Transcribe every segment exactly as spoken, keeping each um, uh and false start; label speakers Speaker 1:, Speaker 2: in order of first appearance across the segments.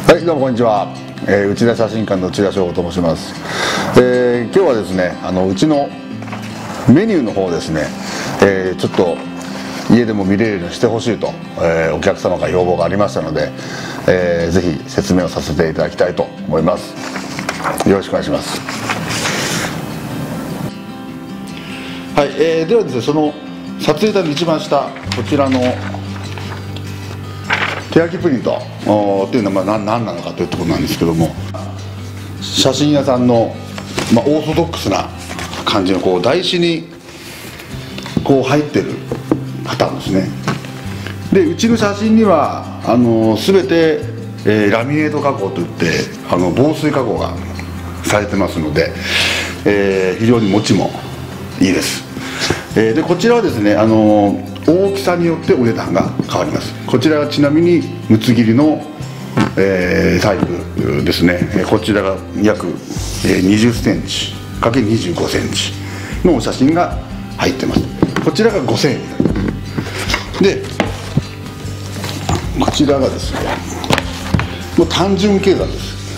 Speaker 1: はい、どうもこんにちは、えー、内田写真館の内田翔吾と申します。えー、今日はですね、あのうちのメニューの方ですね、えー、ちょっと家でも見れるようにしてほしいと、えー、お客様から要望がありましたので、えー、ぜひ説明をさせていただきたいと思います。よろしくお願いします。はい、えー、ではですね、その撮影台の一番下、こちらの手焼きプリントっていうのはまあ何, 何なのかというところなんですけども、写真屋さんの、まあ、オーソドックスな感じのこう台紙にこう入ってるパターンですね。でうちの写真にはあの全て、えー、ラミネート加工といってあの防水加工がされてますので、えー、非常に持ちもいいです。えー、でこちらはですね、あの大きさによってお値段が変わります。こちらはちなみに六つ切りの、えー、タイプですね。こちらが約にじゅっセンチかけるにじゅうごセンチのお写真が入ってます。こちらがごせんえんで、こちらがですねもう単純計算です。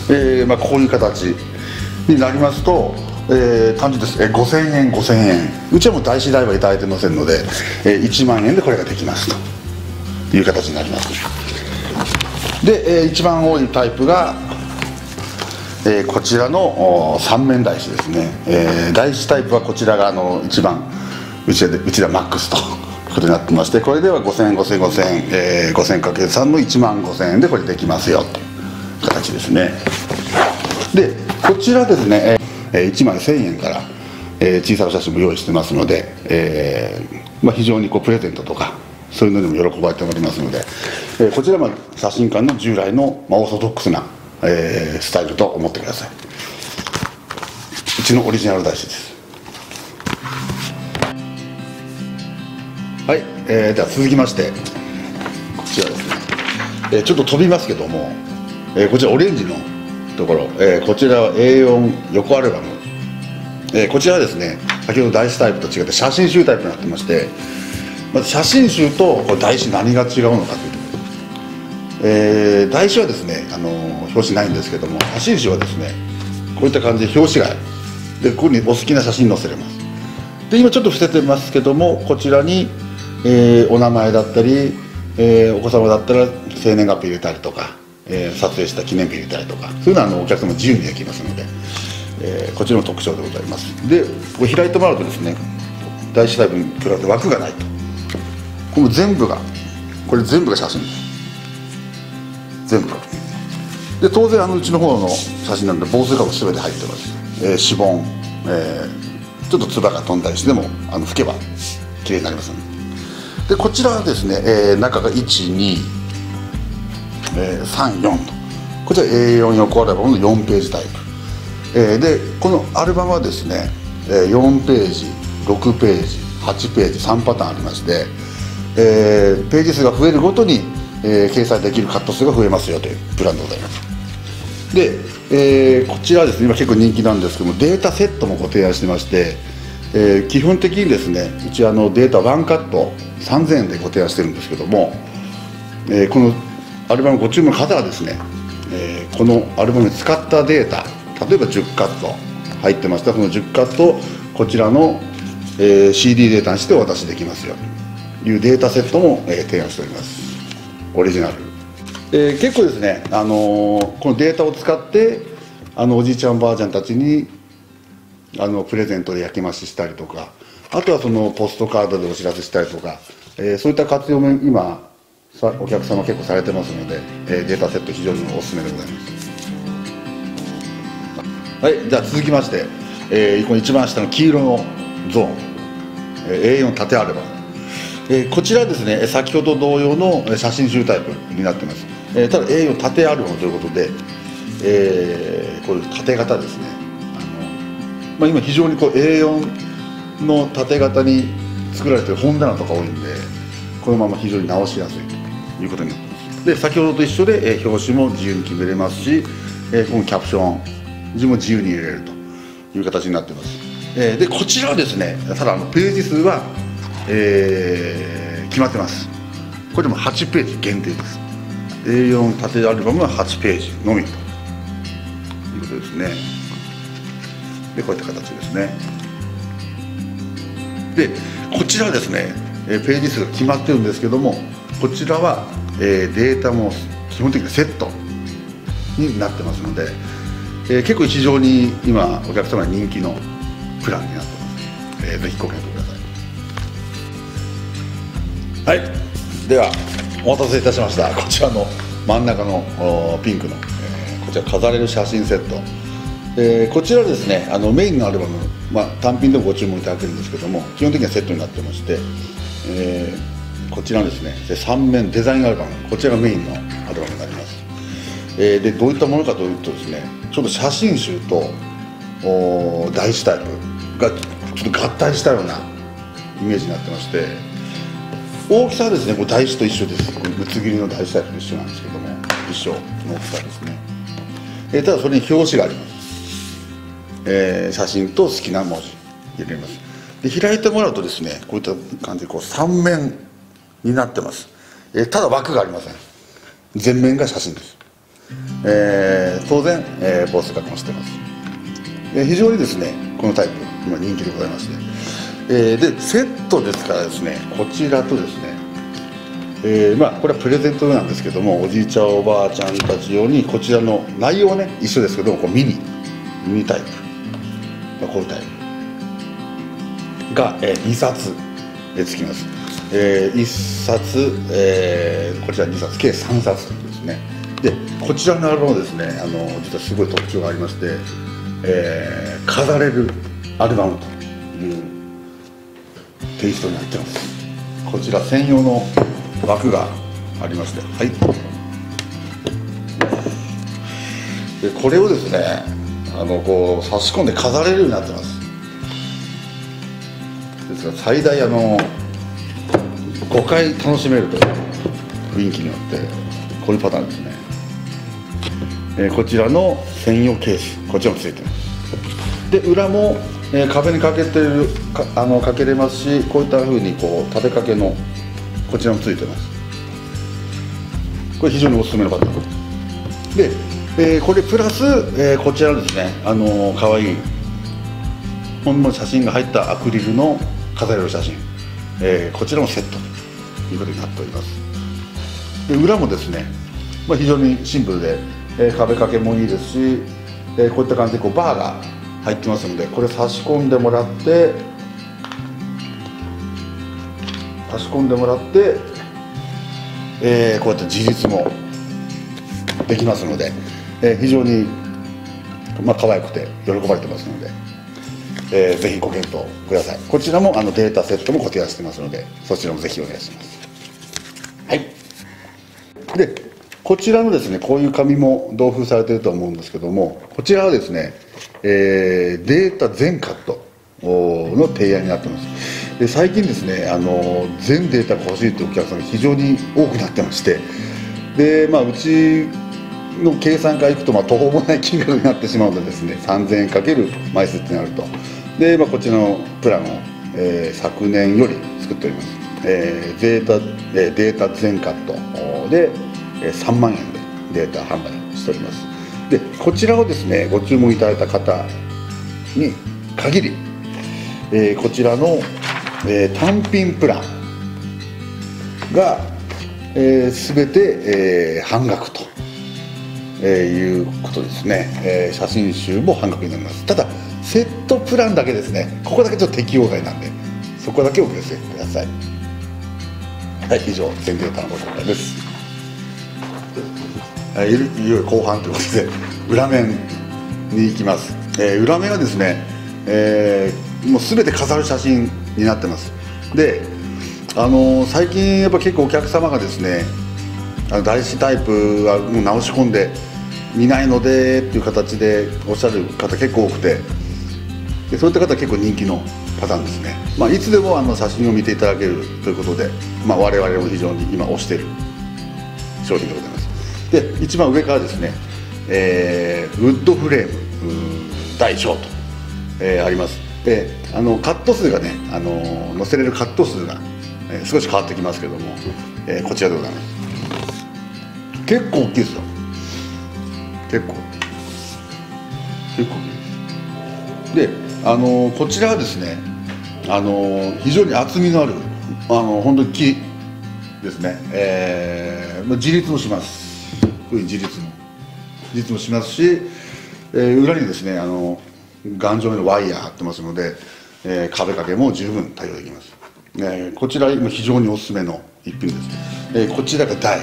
Speaker 1: えーまあ、こういう形になりますと、えー、単純です、えー、ごせんえんごせんえん、うちはもう台紙代はいただいてませんので、えー、いちまんえんでこれができますという形になります。で、えー、一番多いタイプが、えー、こちらの三面台紙ですね。えー、台紙タイプはこちらがあの一番うちでうちではマックスということになってまして、これではごせんえんごせんえんごせんえん、えー、ごせんかけるさんのいちまんごせんえんでこれできますよという形ですね。でこちらですね、えー、いちまいせんえんから、えー、小さな写真も用意してますので、えーまあ、非常にこうプレゼントとかそういうのにも喜ばれておりますので、えー、こちらは写真館の従来の、まあ、オーソドックスな、えー、スタイルと思ってください。うちのオリジナル台紙です。はい、えー、では続きましてこちらですね、えー、ちょっと飛びますけども、えー、こちらオレンジのところ、えー、こちらは エーよん 横アルバム、えー、こちらはですね先ほど台紙タイプと違って写真集タイプになってまして、まず写真集とこれ台紙何が違うのかというところ、えー、台紙はですねあの表紙ないんですけども、写真集はですねこういった感じで表紙がでここにお好きな写真載せれます。で今ちょっと伏せてますけども、こちらに、えー、お名前だったり、えー、お子様だったら生年月日入れたりとか、えー、撮影した記念日入れたりとか、そういうのはあのお客様自由にできますので、えー、こちらの特徴でございます。でこれ開いてもらうとですね、台紙タイプに比べて枠がないと、これ全部がこれ全部が写真です。全部がで当然あのうちの方の写真なんで防水加工全て入ってます。えー、しぼん、えー、ちょっとつばが飛んだりしてもあの拭けばきれいになりますので。でこちらはですね、えー、中がいちにさんよんと、こちら エーよん 横アルバムのよんページタイプ、えー、でこのアルバムはですねよんページろくページはちページさんパターンありまして、えー、ページ数が増えるごとに、えー、掲載できるカット数が増えますよというプランでございます。で、えー、こちらはですね今結構人気なんですけども、データセットもご提案してまして、えー、基本的にですねうちあのデータワンカットさんぜんえんでご提案してるんですけども、えー、このアルバムご注文の方はですね、えー、このアルバムに使ったデータ、例えばじゅっカット入ってましたら、このじゅっカットをこちらの、えー、シーディー データにしてお渡しできますよというデータセットも、えー、提案しております。オリジナル、えー、結構ですね、あのー、このデータを使ってあのおじいちゃんおばあちゃんたちにあのプレゼントで焼き増ししたりとか、あとはそのポストカードでお知らせしたりとか、えー、そういった活用も今お客様結構されてますので、えー、データセット非常におすすめでございます。はい、じゃあ続きまして、えー、この一番下の黄色のゾーン、えー、エーよん 縦アルバム、えー、こちらですね先ほど同様の写真集タイプになってます。えー、ただ エーよん 縦アルバムということで、えー、こういう縦型ですね、あの、まあ、今非常にこう エーよん の縦型に作られてる本棚とか多いんで、このまま非常に直しやすいということになってます。で先ほどと一緒で、えー、表紙も自由に決めれますし、えー、このキャプション字も自由に入れれるという形になってます。えー、でこちらはですね、ただあのページ数は、えー、決まってます。これでもはちページ限定です。 エーよん 縦アルバムははちページのみということですね。でこういった形ですね。でこちらはですねページ数が決まってるんですけども、こちらはデータも基本的にセットになってますので、えー、結構非常に今お客様に人気のプランになってます。えー、ぜひご検討ください。はい、ではお待たせいたしました。こちらの真ん中のピンクの、えー、こちら飾れる写真セット、えー、こちらですね、あのメインのアルバム、まあ、単品でもご注文いただけるんですけども、基本的にはセットになってまして、えー、こちらですねさん面デザインアルバム、こちらがメインのアルバムになります。えー、でどういったものかというとですね、ちょっと写真集と台紙タイプがちょっと合体したようなイメージになってまして、大きさはですねこれ台紙と一緒です。これぶつ切りの台紙タイプと一緒なんですけども、一緒の大きさですね。えー、ただそれに表紙があります。えー、写真と好きな文字入れます。で開いてもらうとですね、こういった感じでこうさん面になってます。えー、ただ枠がありません。全面が写真です。えー、当然、えー、ポスターもしてます。えー、非常にですねこのタイプ今人気でございまして、えー、でセットですからですね、こちらとですね、えー、まあこれはプレゼント用なんですけども、おじいちゃんおばあちゃんたち用にこちらの内容はね一緒ですけども、こうミニミニタイプ、まあ、こういうタイプが、えー、にさつでつきます。えー、いっさつ、えー、こちらにさつ計さんさつですね。でこちらのアルバムですね、あの実はすごい特徴がありまして、えー、飾れるアルバムというテイストになってます。こちら専用の枠がありまして、はい、でこれをですねあのこう差し込んで飾れるようになってます。ですから最大あのごかい楽しめるという雰囲気によってこういうパターンですね。えー、こちらの専用ケース、こちらもついてます。で裏も、えー、壁にかけてるかあのかけれますし、こういった風にこう立てかけのこちらもついてます。これ非常におすすめのパターンで、えー、これプラス、えー、こちらですね、あのー、かわいい本の写真が入ったアクリルの飾れる写真、えー、こちらもセットということになっております。で裏もですね、まあ、非常にシンプルで、えー、壁掛けもいいですし、えー、こういった感じでこうバーが入ってますので、これ差し込んでもらって差し込んでもらって、えー、こうやって自立もできますので、えー、非常に、まあ、可愛くて喜ばれてますので、えー、ぜひご検討ください。こちらもあのデータセットもご提案してますので、そちらもぜひお願いします。はい。でこちらのですねこういう紙も同封されていると思うんですけども、こちらはですね、えー、データ全カットの提案になってます。で最近ですねあの全データが欲しいというお客さんが非常に多くなってまして、で、まあ、うちの計算からいくと、まあ、途方もない金額になってしまうのでですね、さんぜんえんかける枚数ってなると、で、まあ、こちらのプランを、えー、昨年より作っております。えー、データ、えー、データ全カットでさんまんえんでデータ販売しております。でこちらをですねご注文いただいた方に限り、えー、こちらの、えー、単品プランが、えー、全て、えー、半額と、えー、いうことですね。えー、写真集も半額になります。ただセットプランだけですね、ここだけちょっと適用外なんで、そこだけお気をつけください。はい、以上全データのご紹介です。いよいよ後半ということで裏面に行きます。えー、裏面はですね、えー、もう全て飾る写真になってます。で、あのー、最近やっぱ結構お客様がですね、あの台紙タイプはもう直し込んで見ないのでっていう形でおっしゃる方結構多くて、でそういった方は結構人気のパターンですね。まあ、いつでもあの写真を見ていただけるということで、まあ、我々も非常に今推している商品でございます。で一番上からですね、えー、ウッドフレーム大小と、えー、あります。であのカット数がね、あの載せれるカット数が、えー、少し変わってきますけども、えー、こちらでございます。 結構大きいですよ。結構結構大きいです。で、あのこちらはですね、あの非常に厚みのあるあの本当に木ですね。えー、自立もします。こういう自立も自立もしますし、えー、裏にですね、あの頑丈めのワイヤー張ってますので、えー、壁掛けも十分対応できます。えー、こちら今非常におすすめの一品です。えー、こちらが台。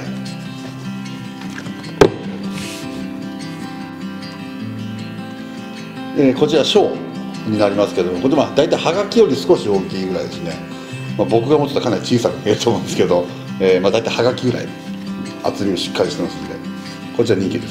Speaker 1: えー、こちら小になりますけども、これまあ大体はがきより少し大きいぐらいですね。まあ、僕が持ってたらかなり小さく見えると思うんですけど、えー、まあ大体はがきぐらい厚みもしっかりしてますので、こちら人気です。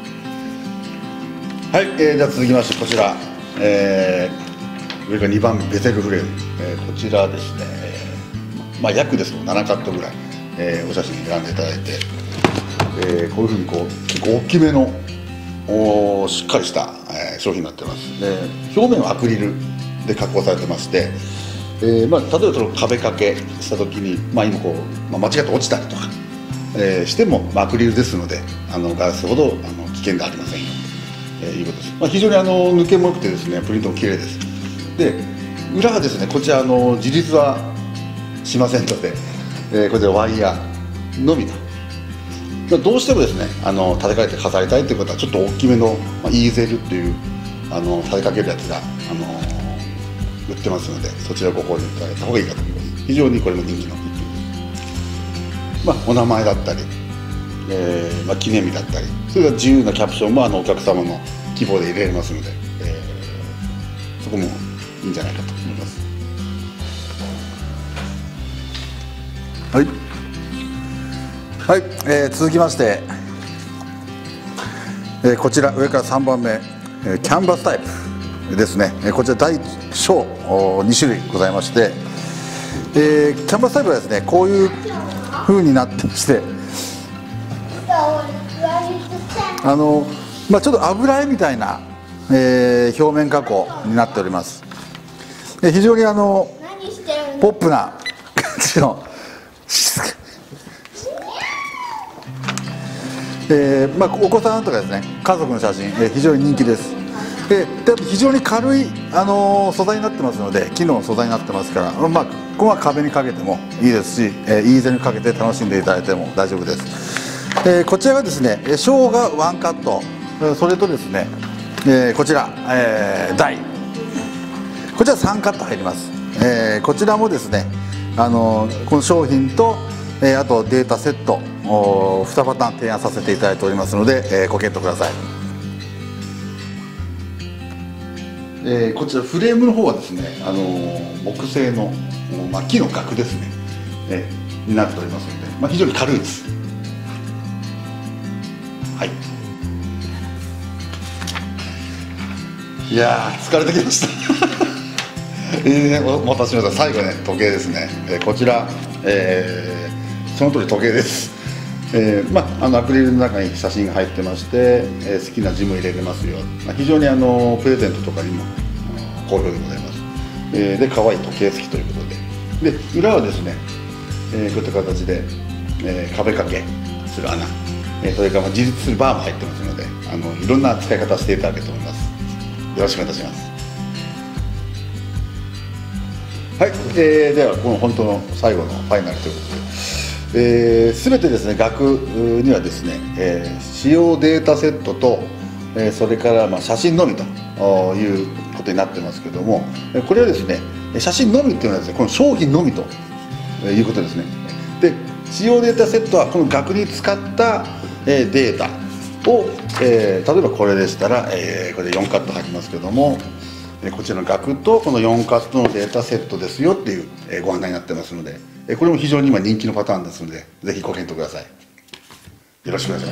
Speaker 1: はい、えー、では続きましてこちら、えー、上がにばんめベゼルフレーム、えー、こちらですね、まあ約ですとななカットぐらい、えー、お写真選んでいただいて、えー、こういうふうにこう結構大きめのおしっかりした、えー、商品になってます。で、表面はアクリルで加工されてまして、えーまあ、例えばその壁掛けした時に、まあ、今こう、まあ、間違って落ちたりとか、えー、しても、まあ、アクリルですので、あのガラスほどあの危険ではありませんよと、えー、いうことです。まあ、非常にあの抜けも良くてですね、プリントも綺麗です。で、裏はですね、こちらあの自立はしませんので、えー、こちらワイヤーのみと。どうしてもですね、あの立て替えて飾りたいということはちょっと大きめの、まあ、イーゼルっていうあの立てかけるやつが、あのー、売ってますので、そちらをご購入いただいた方がいいかと思います。非常にこれも人気の一品です。まあ、お名前だったり、えーまあ、記念日だったり、それから自由なキャプションもあのお客様の希望で入れられますので、えー、そこもいいんじゃないかと思います。はいはい、えー、続きまして、えー、こちら上からさんばんめ、えー、キャンバスタイプですね。えー、こちら大小に種類ございまして、えー、キャンバスタイプはですね、こういう風になってまして、あの、まあ、ちょっと油絵みたいな、えー、表面加工になっております。で、非常にあのポップな感じのえーまあ、お子さんとかですね、家族の写真、えー、非常に人気です。で、で非常に軽い、あのー、素材になってますので、木の素材になってますから、まあ、ここは壁にかけてもいいですし、えー、イーゼルにかけて楽しんでいただいても大丈夫です。えー、こちらがですね、小がワンカット、それとですね、えー、こちら、えー、大、こちらさんカット入ります。えー、こちらもですね、あのー、この商品と、えー、あとデータセットにパターン提案させていただいておりますので、えー、ご検討ください。えー、こちらフレームの方はですね、あのー、木製の、まあ、木の額ですね、えー、になっておりますので、まあ、非常に軽いです。はい。いやー疲れてきましたえー、お待たせしました。最後ね、時計ですね、えー、こちら、えー、その通り時計です。えーまあ、あのアクリルの中に写真が入ってまして、えー、好きな字も入れれますよ、まあ、非常にあのプレゼントとかにも好評でございます。えー、で可愛い時計付きということで、で裏はですね、えー、こういった形で、えー、壁掛けする穴、えー、それからまあ自立するバーも入ってますので、あのいろんな使い方していただけると思います。よろしくお願いいたします。はい、えー、ではこの本当の最後のファイナルということで、えー、全てですね、額にはですね、えー、使用データセットと、えー、それからまあ写真のみということになってますけども、これはですね、写真のみっていうのはですね、この商品のみということですね。で、使用データセットはこの額に使った、えー、データを、えー、例えばこれでしたら、えー、これでよんカット入りますけども、こちらの額とこのよんカットのデータセットですよっていうご案内になってますので、これも非常に今人気のパターンですので、ぜひご検討ください。よろしくお願いします。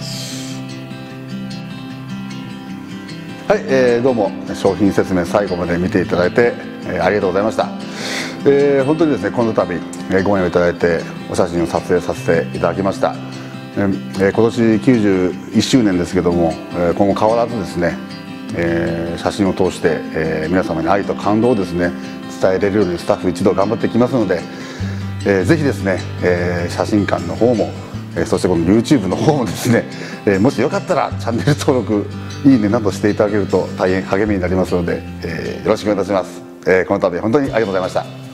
Speaker 1: はい、えー、どうも商品説明最後まで見ていただいて、えー、ありがとうございました。えー、本当にですね、この度、えー、ご縁をいただいてお写真を撮影させていただきました。えー、今年きゅうじゅういっしゅうねんですけども、えー、今後変わらずですね、えー、写真を通して、えー、皆様に愛と感動をですね伝えれるようにスタッフ一同頑張っていきますので、えー、ぜひですね、えー、写真館の方も、 えー、そしてこの YouTube の方もですね、えー、もしよかったらチャンネル登録いいねなどしていただけると大変励みになりますので、えー、よろしくお願いいたします。えー、この度本当にありがとうございました。